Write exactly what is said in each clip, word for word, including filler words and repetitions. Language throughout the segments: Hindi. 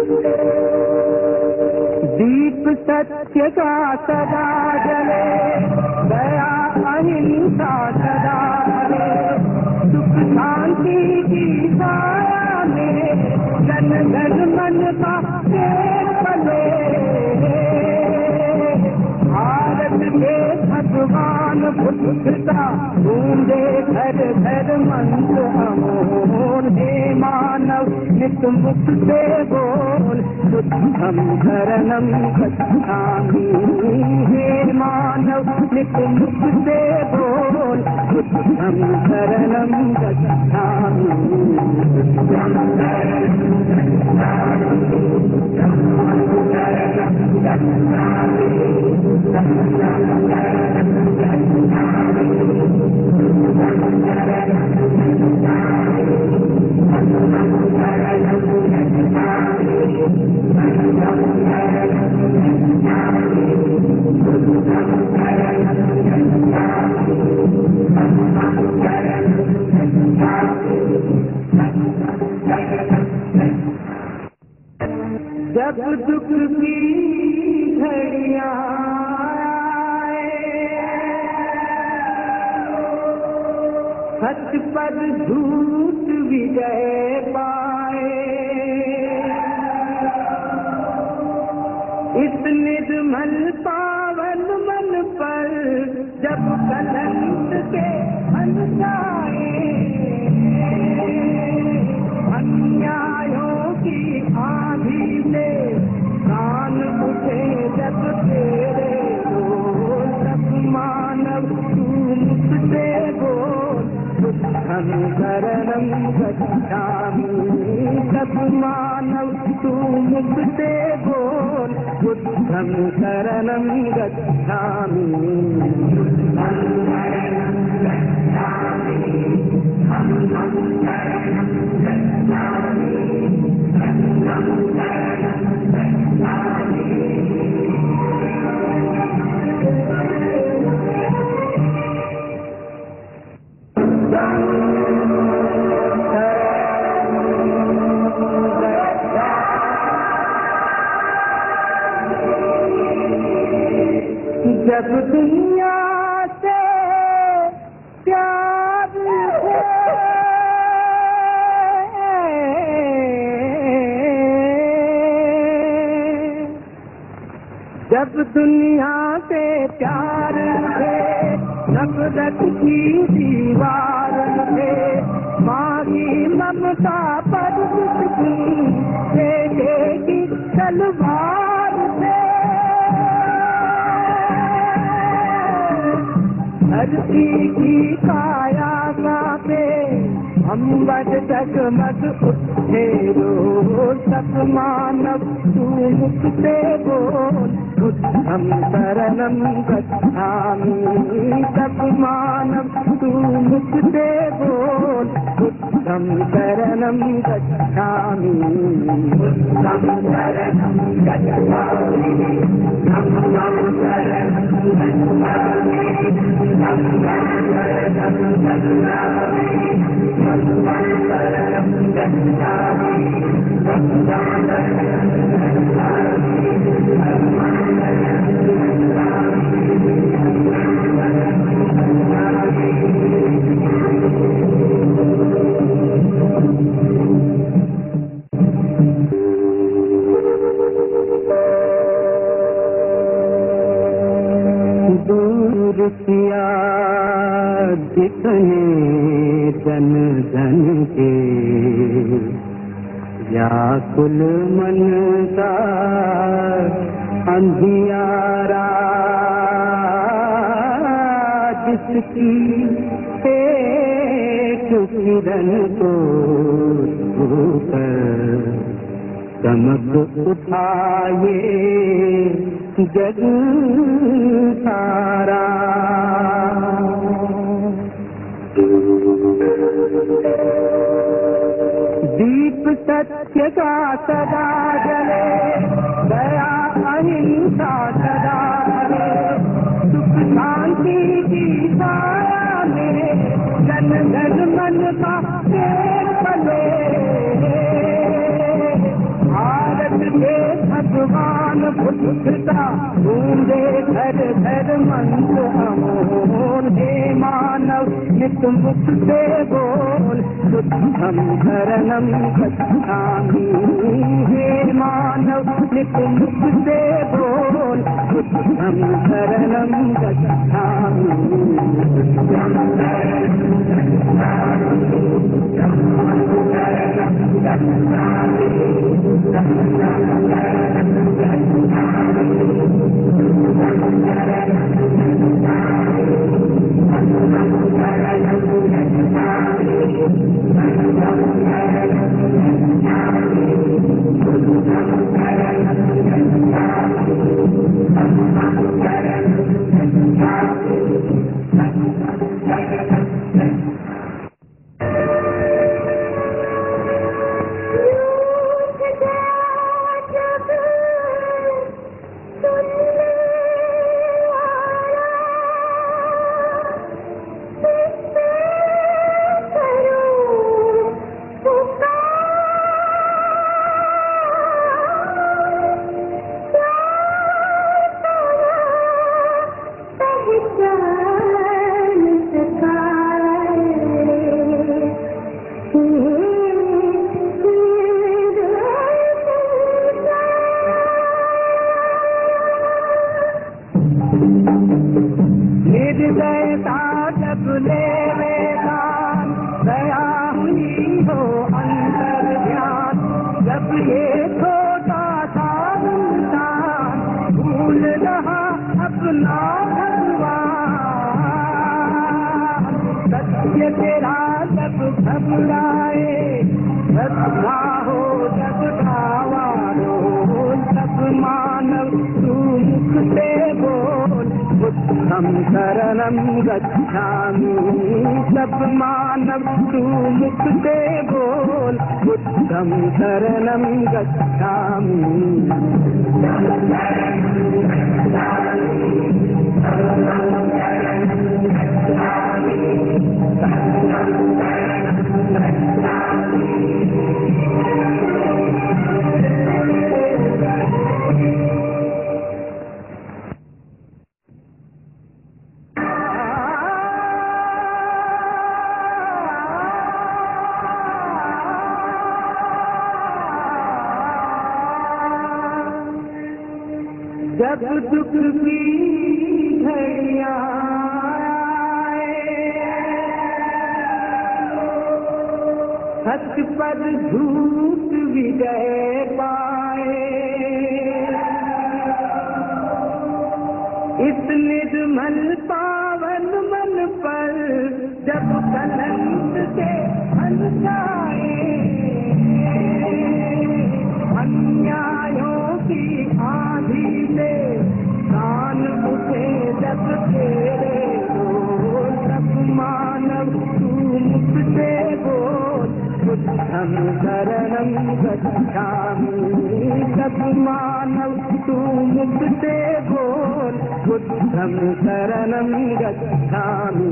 दीप सत्य का सदा जले, दया अहिंसा सदा रहे, सुख शांति की छाया में जन जन मन का पेड़ पले। भारत के भगवान बुद्ध का गूंजे घर घर मंत्र अमोल, हे मानव नित मुख से बोल बुद्धम शरणम गच्छामि। हे मानव नित मुख से बोल बुद्धम शरणम गच्छामि। जब दुख की घड़ियां सच पर झूठ विजय पाए, इस निर्मल पावन मन पर जब कलंक के बन जाए, अन्यायों की आंधी से प्राण उठे जब तेरे बोल, सब मानव तू मुख से बोल बुद्धम शरणम गच्छामि। सब मानव तू मुख से बोल बुद्धम शरणम गच्छामि। जब दुनिया से प्यार है, जब दुनिया से प्यार है, नफरत की दीवार है, माँ की ममता पर उसकी बेटे की तलवार है। धरती की काया पे अम्बर जगमग उठे रोज, सब मानव तू मुख से बोल बुद्धम शरणम गच्छामि। सब मानव तू मुख से बोल बुद्धम शरणम गच्छामि। बुद्धम शरणम गच्छामि, धम्मं शरणं गच्छामि, संघं शरणं गच्छामि, संघं शरणं गच्छामि, संघं शरणं गच्छामि, धम्मं दूर किया जितने जन जन के, व्याकुल मन का अंधियारा, जिसकी एक किरण को छूकर चमक उठाए जग सारा। दीप सत्य का सदा जले, दया अहिंसा सदा रहे, सुख शांति की छाया में जन जन मन का पेड़ पले। भारत ज्ञान बुद्ध का गूंजे घर घर मंत्र अमोल। हे मानव नित मुख से बोल बुद्धम शरणम गच्छामि। हे मानव नित मुख से बोल बुद्धम शरणम गच्छामि। निर्दयता जब ले वेदान दया हुई हो अंतर ध्यान। जब ये छोटा सा इंसान भूल रहा अपना भगवान। सत्य तेरा जब घबराए सत्ता हो जब गावारो। सब मानव तू मुख से बोल बुद्धम शरणम गच्छामि। सब मानव तू मुख से बोल बुद्धम शरणम गच्छामि। जब दुख की घड़ियां हक पर झूठ विजय पाए। इस निर्मल पावन मन पर जब कलंक से हल जाए। अन्यायों की आंधी से कान उठे जब तेरे बोल। सब मानव तू मुख से बोल बुद्धम शरणम गच्छामि। सब मानव तू मुख से बोल बुद्धम शरणम गच्छामि।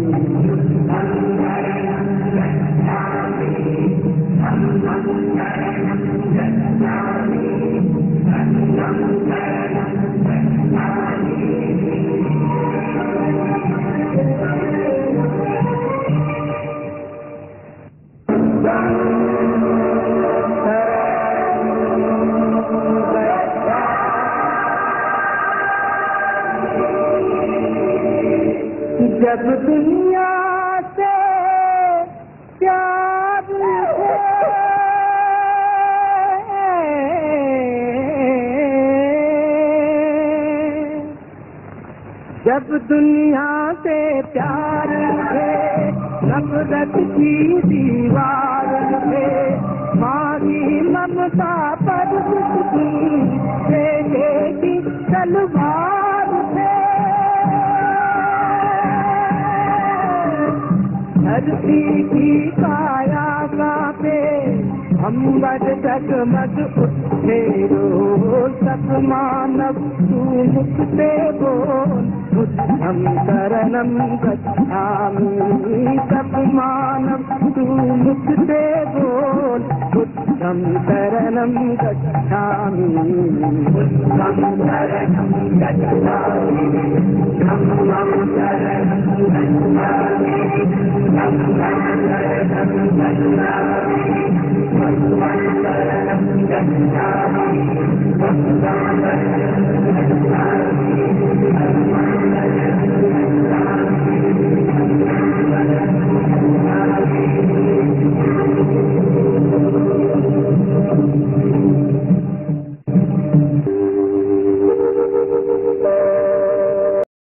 जब दुनिया से प्यार जब दुनिया से प्यार है नफरत की दीवार है। माँ की ममता पर बेटे की तलवार है। धरती की काया कांपे अंबर जगमग उठे रो। सब मानव तू मुख से बोल बुद्धं शरणं गच्छामि। सब मानव तू मुख से बोल, बुद्धं शरणं गच्छामि। बुद्धं शरणं गच्छामि, धम्मं शरणं गच्छामि, संघं शरणं गच्छामि, संघं शरणं गच्छामि, बुद्धं शरणं